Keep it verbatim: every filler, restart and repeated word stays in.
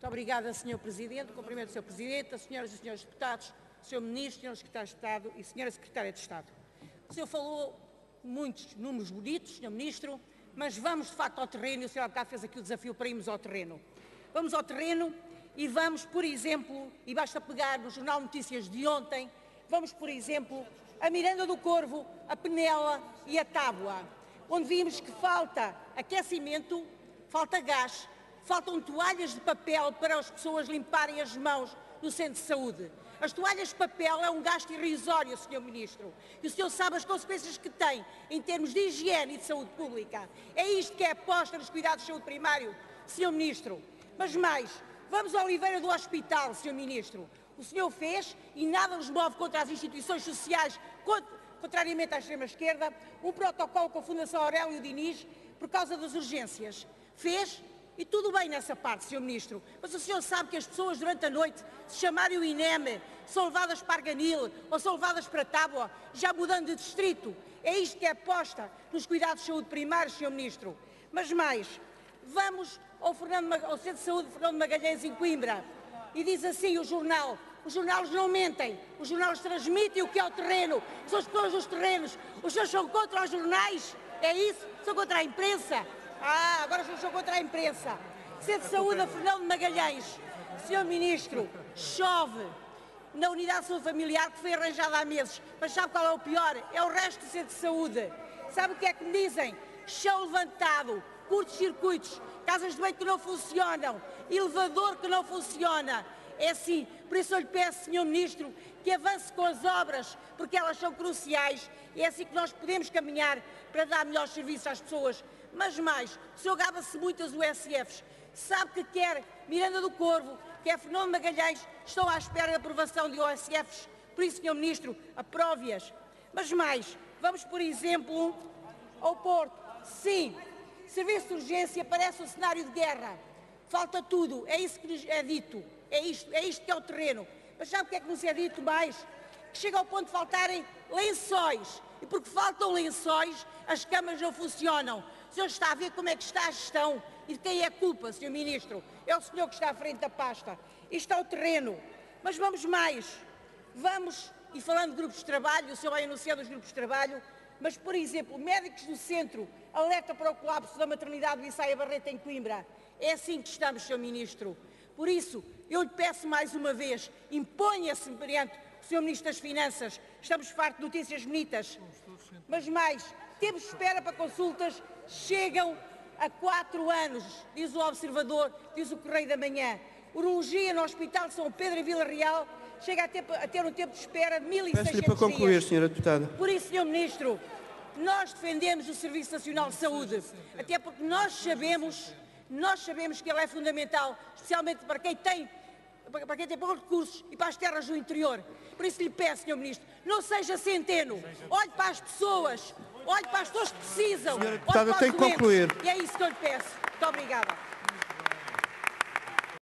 Muito obrigada, senhor Presidente. Cumprimento o senhor Presidente, as senhoras e senhores deputados, senhor Ministro, senhor Secretário de Estado e senhora Secretária de Estado. O senhor falou muitos números bonitos, senhor Ministro, mas vamos de facto ao terreno, e o senhor há bocado fez aqui o desafio para irmos ao terreno. Vamos ao terreno e vamos, por exemplo, e basta pegar no Jornal Notícias de ontem, vamos, por exemplo, a Miranda do Corvo, a Penela e a Tábua, onde vimos que falta aquecimento, falta gás, faltam toalhas de papel para as pessoas limparem as mãos no centro de saúde. As toalhas de papel é um gasto irrisório, senhor Ministro, e o senhor sabe as consequências que tem em termos de higiene e de saúde pública. É isto que é aposta nos cuidados de saúde primário, senhor Ministro. Mas mais, vamos à Oliveira do Hospital, senhor Ministro. O senhor fez, e nada nos move contra as instituições sociais, contrariamente à extrema-esquerda, um protocolo com a Fundação Aurélio Diniz por causa das urgências. Fez, e tudo bem nessa parte, senhor Ministro, mas o senhor sabe que as pessoas durante a noite, se chamarem o INEM, são levadas para Arganil ou são levadas para Tábua, já mudando de distrito. É isto que é aposta nos cuidados de saúde primários, senhor Ministro. Mas mais, vamos ao, Fernando, ao Centro de Saúde Fernando Magalhães em Coimbra e diz assim o jornal: os jornais não mentem, os jornais transmitem o que é o terreno, são as pessoas dos terrenos. Os senhores são contra os jornais? É isso? São contra a imprensa? Ah, agora são contra a imprensa. Centro de Saúde a Fernando Magalhães. senhor Ministro, chove na unidade de saúde familiar que foi arranjada há meses. Mas sabe qual é o pior? É o resto do centro de saúde. Sabe o que é que me dizem? Chão levantado, curtos-circuitos, casas de banho que não funcionam, elevador que não funciona. É assim, por isso eu lhe peço, senhor Ministro, que avance com as obras, porque elas são cruciais e é assim que nós podemos caminhar para dar melhores serviços às pessoas. Mas mais, o senhor gaba-se muito das U S Fs, sabe que quer Miranda do Corvo, quer Fernando Magalhães, estão à espera da aprovação de U S Fs, por isso, senhor Ministro, aprove-as. Mas mais, vamos, por exemplo, ao Porto. Sim, serviço de urgência parece um cenário de guerra, falta tudo, é isso que nos é dito, é isto, é isto que é o terreno. Mas sabe o que é que nos é dito mais? Que chega ao ponto de faltarem lençóis, e porque faltam lençóis, as camas não funcionam. O senhor está a ver como é que está a gestão e de quem é a culpa, senhor Ministro? É o senhor que está à frente da pasta. Isto é o terreno. Mas vamos mais. Vamos, e falando de grupos de trabalho, o senhor vai anunciando os grupos de trabalho, mas, por exemplo, médicos do centro alerta para o colapso da maternidade do Issaia Barreto em Coimbra. É assim que estamos, senhor Ministro. Por isso, eu lhe peço mais uma vez, imponha-se perante o senhor Ministro das Finanças. Estamos fartos de notícias bonitas. Mas mais, temos espera para consultas, chegam a quatro anos, diz o Observador, diz o Correio da Manhã. Urologia no Hospital de São Pedro em Vila Real chega a ter, a ter um tempo de espera de mil e seiscentos dias. Peço-lhe para concluir, senhora deputada. Por isso, senhor Ministro, nós defendemos o Serviço Nacional de Saúde, até porque nós sabemos, nós sabemos que ele é fundamental, especialmente para quem tem, para quem tem poucos recursos e para as terras do interior. Por isso lhe peço, senhor Ministro, não seja centeno, olhe para as pessoas, olhe para as pessoas que precisam, Senhora olhe deputada, para os tem que doentes. concluir. E é isso que eu lhe peço. Muito obrigada.